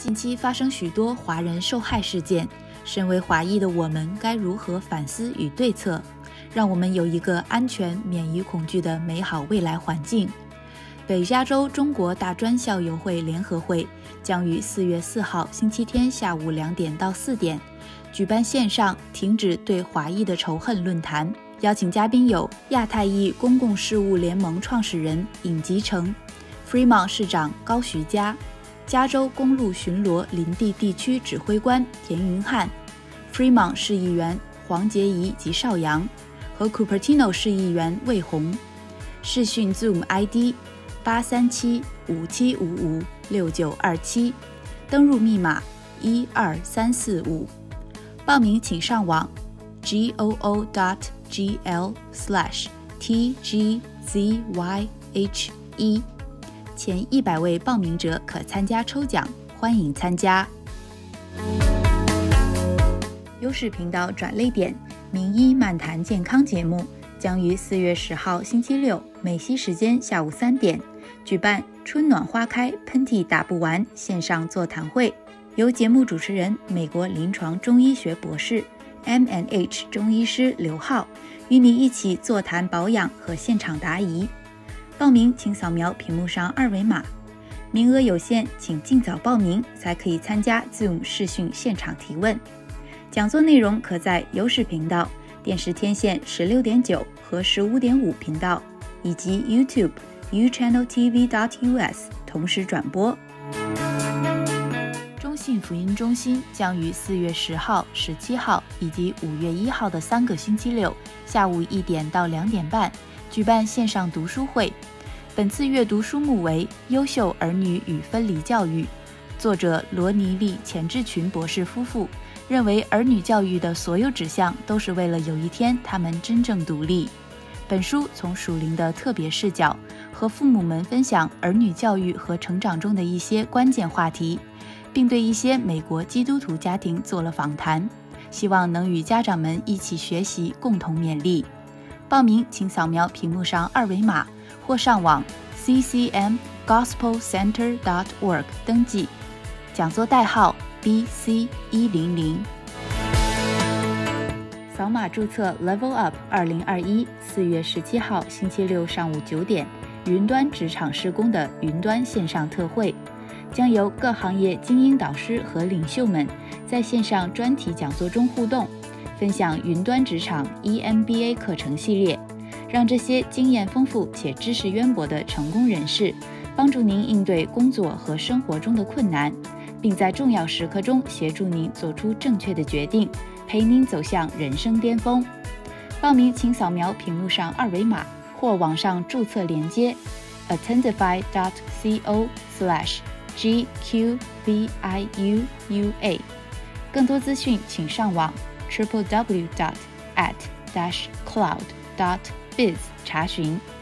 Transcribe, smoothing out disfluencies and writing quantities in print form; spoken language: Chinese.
近期发生许多华人受害事件，身为华裔的我们该如何反思与对策，让我们有一个安全、免于恐惧的美好未来环境？北加州中国大专校友会联合会将于4月4号星期天下午2点到4点举办线上停止对华裔的仇恨论坛，邀请嘉宾有亚太裔公共事务联盟创始人尹吉成、Fremont 市长高徐嘉、加州公路巡逻林地地区指挥官田云汉、Fremont 市议员黄洁仪及邵阳和 Cupertino 市议员魏红。视讯 Zoom ID 837-5755-6927，登入密码12345。报名请上网 goo.gl/tgzyhe， 前100位报名者可参加抽奖，欢迎参加。优视频道转类点名医漫谈健康节目将于4月10号星期六美西时间下午3点举办春暖花开喷嚏打不完线上座谈会，由节目主持人美国临床中医学博士 M&H 中医师刘浩与你一起座谈保养和现场答疑。报名请扫描屏幕上2维码，名额有限，请尽早报名才可以参加 Zoom 视讯现场提问。讲座内容可在优视频道、电视天线 16.9 和 15.5 频道以及 YouTube uchanneltv.us 同时转播。中信福音中心将于4月10号、17号以及5月1号的3个星期六下午1点到2点半举办线上读书会。本次阅读书目为《优秀儿女与分离教育》，作者罗尼利钱志群博士夫妇认为儿女教育的所有指向都是为了有一天他们真正独立。本书从属灵的特别视角和父母们分享儿女教育和成长中的一些关键话题，并对一些美国基督徒家庭做了访谈，希望能与家长们一起学习，共同勉励。报名请扫描屏幕上2维码或上网 ccmgospelcenter.org 登记，讲座代号 BC100。扫码注册 Level Up 2021 4月17号星期六上午9点云端职场施工的云端线上特会，将由各行业精英导师和领袖们在线上专题讲座中互动，分享云端职场 EMBA 课程系列，让这些经验丰富且知识渊博的成功人士帮助您应对工作和生活中的困难，并在重要时刻中协助您做出正确的决定，陪您走向人生巅峰。报名请扫描屏幕上2维码或网上注册连接 attendify.co/gqviua。 更多资讯请上网 www.at-cloud.biz 查询。